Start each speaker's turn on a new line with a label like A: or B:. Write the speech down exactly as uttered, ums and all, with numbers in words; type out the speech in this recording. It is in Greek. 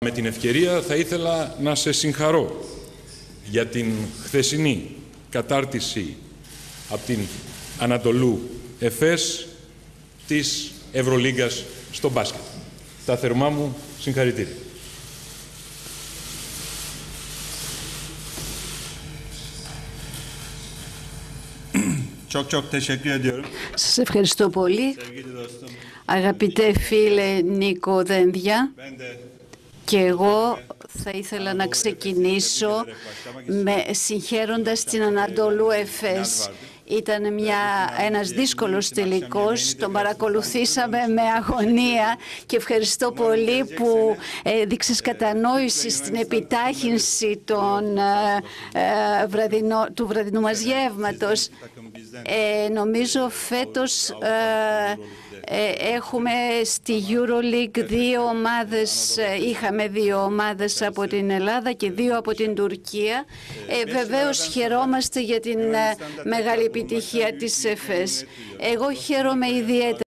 A: Με την ευκαιρία θα ήθελα να σε συγχαρώ για την χθεσινή κατάρτιση από την Ανατολού Εφές της Ευρωλίγκας στο μπάσκετ. Τα θερμά μου συγχαρητήρια.
B: Çok çok teşekkür ediyorum.
C: Σας ευχαριστώ πολύ, αγαπητέ φίλε Νίκο Δένδια. Και εγώ θα ήθελα να ξεκινήσω με συγχαίροντας την Ανατολού Εφές. Ήταν μια, ένας δύσκολος τελικός, τον παρακολουθήσαμε με αγωνία και ευχαριστώ πολύ που ε, δείξες κατανόηση στην επιτάχυνση των, ε, βραδινό, του βραδινού μας γεύματος. Ε, νομίζω φέτος ε, ε, έχουμε στη EuroLeague δύο ομάδες, ε, είχαμε δύο ομάδες από την Ελλάδα και δύο από την Τουρκία. Ε, βεβαίως χαιρόμαστε για την ε, μεγάλη επιτυχία της ΕΦΕΣ. Εγώ χαίρομαι ιδιαίτερα